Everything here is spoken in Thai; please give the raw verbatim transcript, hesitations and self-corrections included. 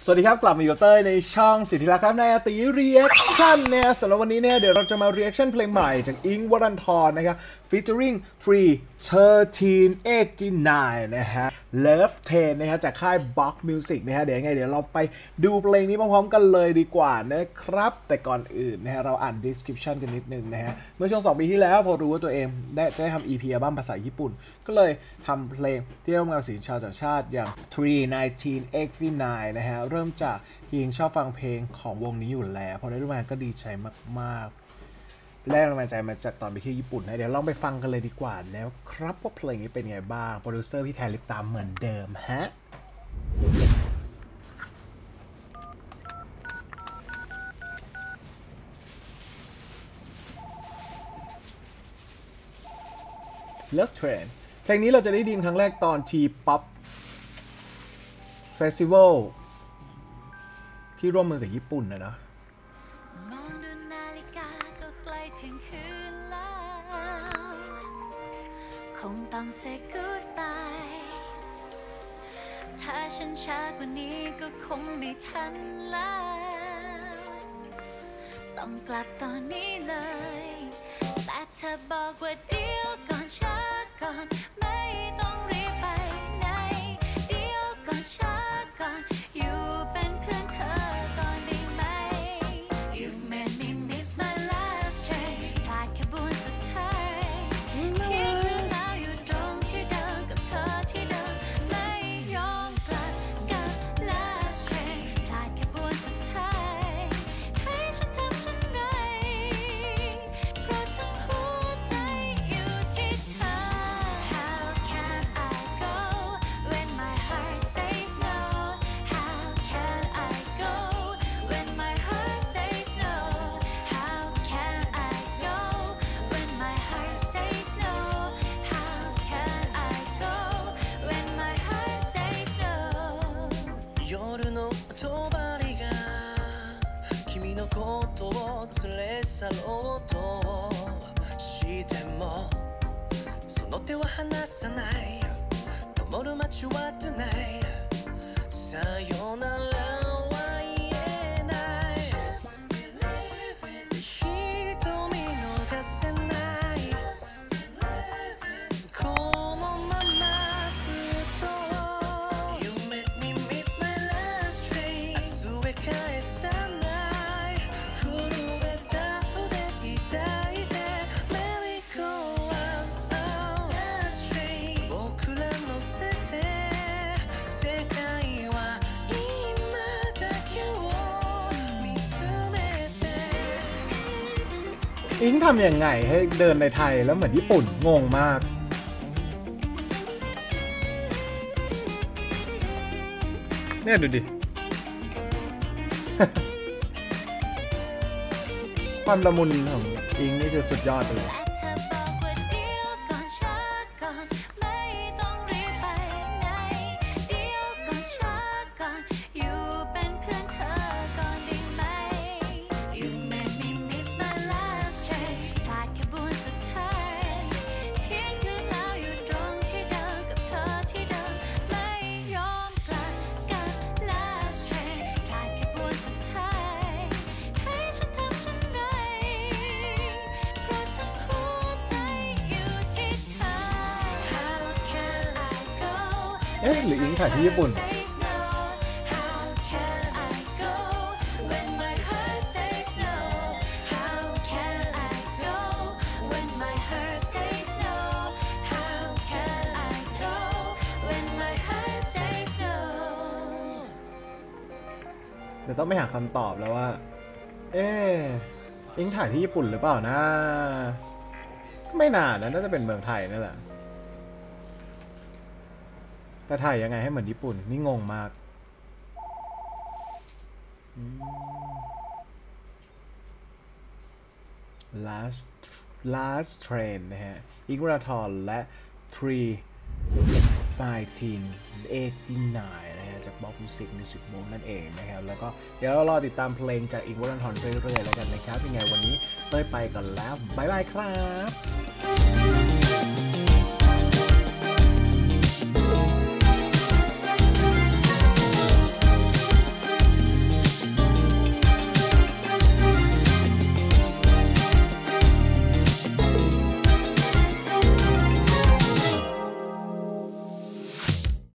สวัสดีครับกลับมาอยู่เต้ยในช่องสิทธิรักษ์ครับในตีรีแอคชั่นเนี่ยสำหรับวันนี้เนี่ยเดี๋ยวเราจะมารีแอคชั่นเพลงใหม่จากอิงค์วรันธรนะครับ featuring ทรี หนึ่ง แปด แปด เก้า นะฮะ Love สิบนะฮะจากค่าย Box Music นะฮะเดี๋ยวยังไงเดี๋ยวเราไปดูเพลงนี้พร้อมๆกันเลยดีกว่านะครับแต่ก่อนอื่นนะฮะเราอ่าน description กันนิดนึงนะฮะเมื่อช่วงสองปีที่แล้วพอรู้ว่าตัวเองได้ได้ทำ อี พี อัลบั้มภาษาญี่ปุ่นก็เลยทำเพลงที่ร่วมงานศิลปินชาวต่างชาติอย่างทรี หนึ่ง เก้า แปด เก้า นะฮะเริ่มจากยิงชอบฟังเพลงของวงนี้อยู่แล้วพอได้ร่วมงานก็ดีใจมากๆแรกแรงใจมาจากตอนไปที่ญี่ปุ่นนะเดี๋ยวลองไปฟังกันเลยดีกว่าแล้วครับว่าเพลงนี้เป็นไงบ้างโปรดิวเซอร์พี่แทนลิปตามเหมือนเดิมฮะLove Train เพลงนี้เราจะได้ดินครั้งแรกตอน T-POP Festival ที่ร่วมมือกับญี่ปุ่นนะเนาะมองดูนาฬิกาก็ใกล้ถึงคืนแล้วคงต้อง say goodbye ถ้าฉันช้ากว่านี้ก็คงไม่ทันแล้วต้องกลับตอนนี้เลยแต่เธอบอกว่าเดี๋ยวก่อนช้าก่อนไม่ต้องรีบไปไหนเดี๋ยวก่อนช้าก่อนอยู่เป็นเพื่อนเธอก่อนได้ไหม You've made me miss my last train พลาดขบวนสุดท้ายเที่ยงคืนแล้วอยู่ตรงที่เดิมกับเธอที่เดิมไม่ยอมกลับกับ last train พลาดขบวนสุดท้ายให้ฉันทำฉันไรเพราะทั้งหัวใจอยู่ที่เธอ How can I go when my heart says no How can I go when my heart says no How can I go when my heart says no How can I go when my heart says no 夜の帳が君のことを連れ去ろうとしてもその手は離さない灯る街は Tonight さよならは言えない瞳逃せないこのままずっと You make me miss my last train 明日へ返さない震えた腕痛いで Let it go Last train 僕ら乗せて世界は今だけを見つめてอิงทำยังไงให้เดินในไทยแล้วเหมือนญี่ปุ่นงงมากเนี่ยดูดิ ความละมุนของอิงนี่คือสุดยอดเลยเอ๊ะหรืออิงถ่ายที่ญี่ปุ่นเดี๋ยวต้องไปหาคำตอบแล้วว่าเอ๊ะอิงถ่ายที่ญี่ปุ่นหรือเปล่านะไม่นานนะน่าจะเป็นเมืองไทยนั่นแหละแต่ถ่ายยังไงให้เหมือนญี่ปุ่นนี่งงมาก last last train นะฮะอิงค์วรันธรและทรี หนึ่ง เก้า แปด เก้า นะฮะจาก Box Music Music Box นั่นเองนะครับแล้วก็เดี๋ยวเรารอติดตามเพลงจากอิงค์วรันธรเรื่อยๆแล้วกันนะครับยังไงวันนี้เต้ยไปก่อนแล้วบ๊ายบายครับ